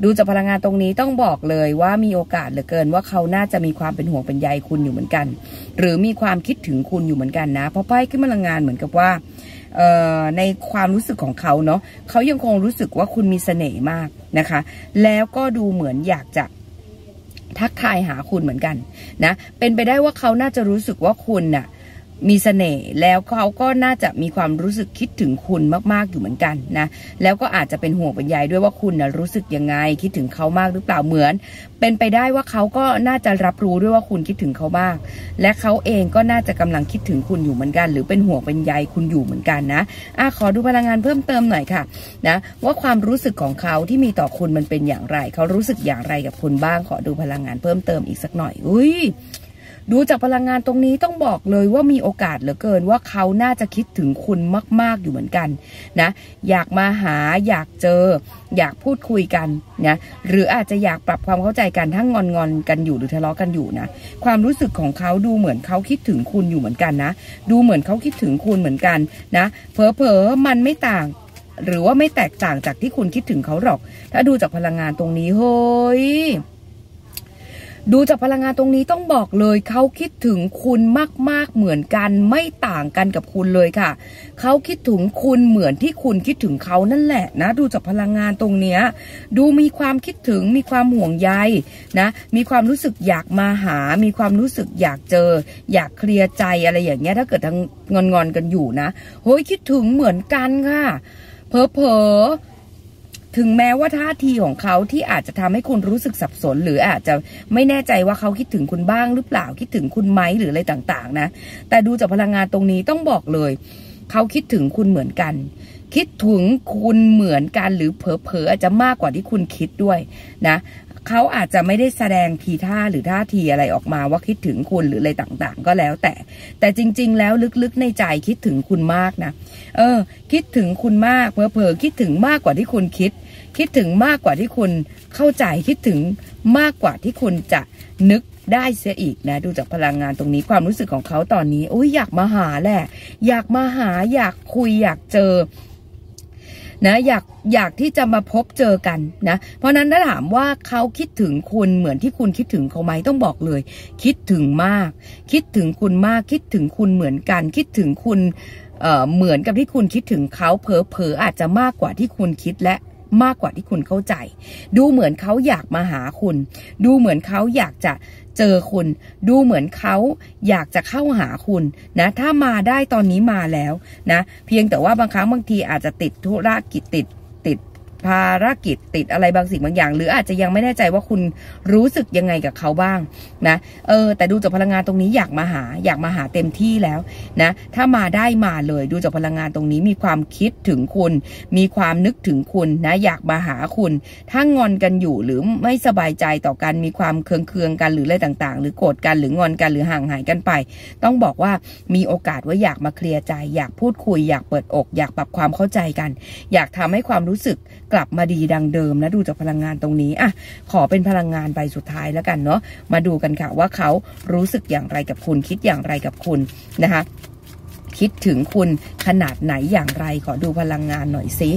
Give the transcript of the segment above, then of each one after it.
ดูจากพลังงานตรงนี้ต้องบอกเลยว่ามีโอกาสเหลือเกินว่าเขาน่าจะมีความเป็นห่วงเป็นใยคุณอยู่เหมือนกันหรือมีความคิดถึงคุณอยู่เหมือนกันนะเพราะไพ่ขึ้นพลังงานเหมือนกับว่าในความรู้สึกของเขาเนาะเขายังคงรู้สึกว่าคุณมีเสน่ห์มากนะคะแล้วก็ดูเหมือนอยากจะทักทายหาคุณเหมือนกันนะเป็นไปได้ว่าเขาน่าจะรู้สึกว่าคุณน่ะมีเสน่ห์แล้วเขาก็น่าจะมีความรู้สึกคิดถึงคุณมากๆอยู่เหมือนกันนะแล้วก็อาจจะเป็นห่วงเป็นใยด้วยว่าคุณน่ะรู้สึกยังไงคิดถึงเขามากหรือเปล่าเหมือนเป็นไปได้ว่าเขาก็น่าจะรับรู้ด้วยว่าคุณคิดถึงเขามากและเขาเองก็น่าจะกำลังคิดถึงคุณอยู่เหมือนกันหรือเป็นห่วงเป็นใยคุณอยู่เหมือนกันนะขอดูพลังงานเพิ่มเติมหน่อยค่ะนะว่าความรู้สึกของเขาที่มีต่อคุณมันเป็นอย่างไรเขารู้สึกอย่างไรกับคุณบ้างขอดูพลังงานเพิ่มเติมอีกสักหน่อยดูจากพลังงานตรงนี้ต้องบอกเลยว่ามีโอกาสเหลือเกินว่าเขาน่าจะคิดถึงคุณมากๆอยู่เหมือนกันนะอยากมาหาอยากเจออยากพูดคุยกันนะหรืออาจจะอยากปรับความเข้าใจกันทั้งงอนกันอยู่หรือทะเลาะกันอยู่นะความรู้สึกของเขาดูเหมือนเขาคิดถึงคุณอยู่เหมือนกันนะดูเหมือนเขาคิดถึงคุณเหมือนกันนะเผลอๆมันไม่ต่างหรือว่าไม่แตกต่างจากที่คุณคิดถึงเขาหรอกถ้าดูจากพลังงานตรงนี้เฮ้ยดูจากพลังงานตรงนี้ต้องบอกเลยเขาคิดถึงคุณมากๆเหมือนกันไม่ต่างกันกับคุณเลยค่ะเขาคิดถึงคุณเหมือนที่คุณคิดถึงเขานั่นแหละนะดูจากพลังงานตรงเนี้ยดูมีความคิดถึงมีความห่วงใยนะมีความรู้สึกอยากมาหามีความรู้สึกอยากเจออยากเคลียร์ใจอะไรอย่างเงี้ยถ้าเกิดทั้งงอนกันอยู่นะเฮ้ยคิดถึงเหมือนกันค่ะเผลอถึงแม้ว่าท่าทีของเขาที่อาจจะทำให้คุณรู้สึกสับสนหรืออาจจะไม่แน่ใจว่าเขาคิดถึงคุณบ้างหรือเปล่าคิดถึงคุณไหมหรืออะไรต่างๆนะแต่ดูจากพลังงานตรงนี้ต้องบอกเลยเขาคิดถึงคุณเหมือนกันคิดถึงคุณเหมือนกันหรือเผลอๆอาจจะมากกว่าที่คุณคิดด้วยนะเขาอาจจะไม่ได้แสดงทีท่าหรือท่าทีอะไรออกมาว่าคิดถึงคุณหรืออะไรต่างๆก็แล้วแต่จริงๆแล้วลึกๆในใจคิดถึงคุณมากนะคิดถึงคุณมากเผลอๆคิดถึงมากกว่าที่คุณคิดถึงมากกว่าที่คุณเข้าใจคิดถึงมากกว่าที่คุณจะนึกได้เสียอีกนะดูจากพลังงานตรงนี้ความรู้สึกของเขาตอนนี้อยากมาหาแหละอยากมาหาอยากคุยอยากเจอนะอยากที่จะมาพบเจอกันนะเพราะนั้นถ้าถามว่าเขาคิดถึงคุณเหมือนที่คุณคิดถึงเขาไหมต้องบอกเลยคิดถึงมากคิดถึงคุณมากคิดถึงคุณเหมือนกันคิดถึงคุณเหมือนกับที่คุณคิดถึงเขาเผลออาจจะมากกว่าที่คุณคิดและมากกว่าที่คุณเข้าใจดูเหมือนเขาอยากมาหาคุณดูเหมือนเขาอยากจะเจอคุณดูเหมือนเขาอยากจะเข้าหาคุณนะถ้ามาได้ตอนนี้มาแล้วนะเพียงแต่ว่าบางครั้งบางทีอาจจะติดธุรกิจติดภารกิจติดอะไรบางสิ่งบางอย่างหรืออาจจะยังไม่แน่ใจว่าคุณรู้สึกยังไงกับเขาบ้างนะแต่ดูจากพลังงานตรงนี้อยากมาหาเต็มที่แล้วนะถ้ามาได้มาเลยดูจากพลังงานตรงนี้มีความคิดถึงคุณมีความนึกถึงคุณนะอยากมาหาคุณถ้างอนกันอยู่หรือไม่สบายใจต่อกันมีความเคืองกันหรืออะไรต่างๆหรือโกรธกันหรืองอนกันหรือห่างหายกันไปต้องบอกว่ามีโอกาสว่าอยากมาเคลียร์ใจอยากพูดคุยอยากเปิดอกอยากปรับความเข้าใจกันอยากทำให้ความรู้สึกกลับมาดีดังเดิมนะดูจากพลังงานตรงนี้ขอเป็นพลังงานใบสุดท้ายแล้วกันเนาะมาดูกันค่ะว่าเขารู้สึกอย่างไรกับคุณคิดอย่างไรกับคุณนะคะคิดถึงคุณขนาดไหนอย่างไรขอดูพลังงานหน่อยสิ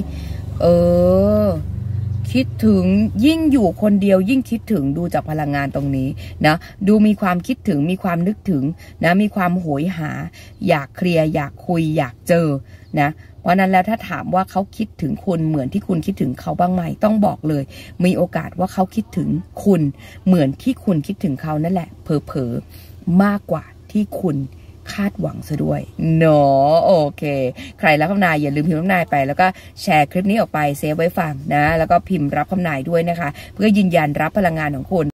คิดถึงยิ่งอยู่คนเดียวยิ่งคิดถึงดูจากพลังงานตรงนี้นะดูมีความคิดถึงมีความนึกถึงนะมีความโหยหาอยากเคลียร์อยากคุยอยากเจอนะเพราะนั้นแล้วถ้าถามว่าเขาคิดถึงคุณเหมือนที่คุณคิดถึงเขาบ้างไหมต้องบอกเลยมีโอกาสว่าเขาคิดถึงคุณเหมือนที่คุณคิดถึงเขานั่นแหละเผลอๆมากกว่าที่คุณคาดหวังซะด้วยเนาะโอเคใครรับคำนายอย่าลืมพิมพ์คำนายไปแล้วก็แชร์คลิปนี้ออกไปเซฟไว้ฟังนะแล้วก็พิมพ์รับคำนายด้วยนะคะเพื่อยืนยันรับพลังงานของคุณ